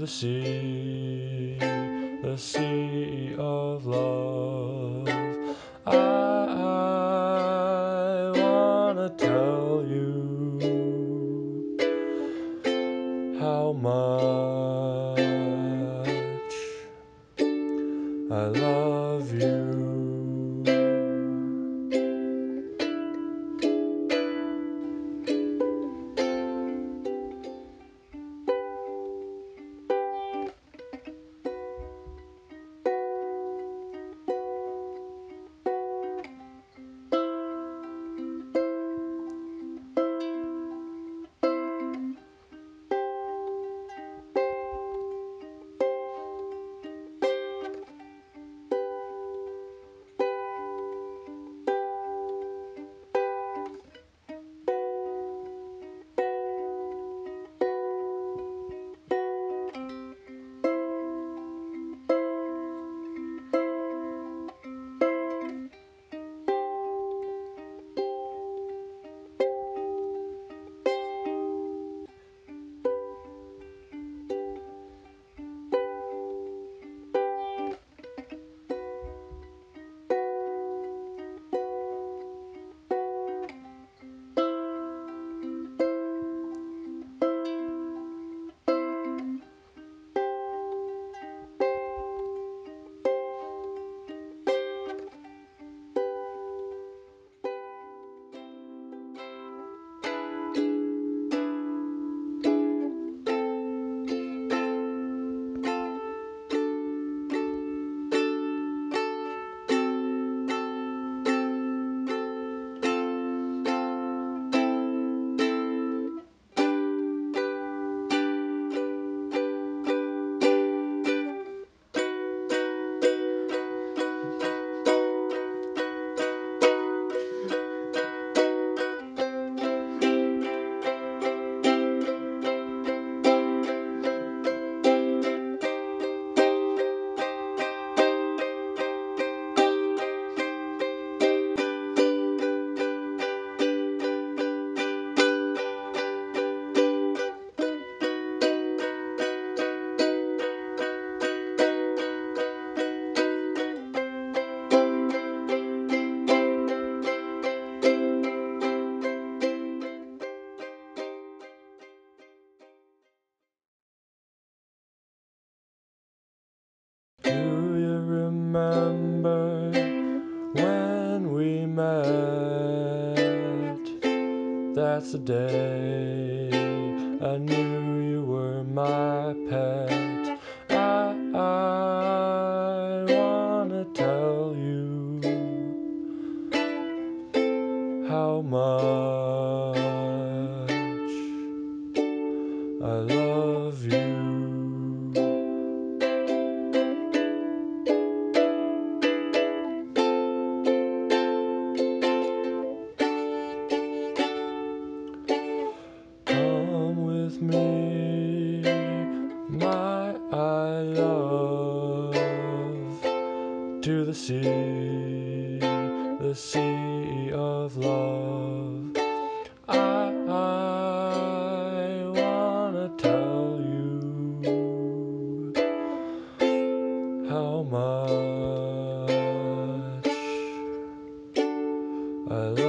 the sea of love. I wanna tell you how much I love you. Do you remember when we met? That's the day I knew you were my pet. I wanna tell you how much I love you. Me, my I love, to the sea of love. I wanna tell you how much I love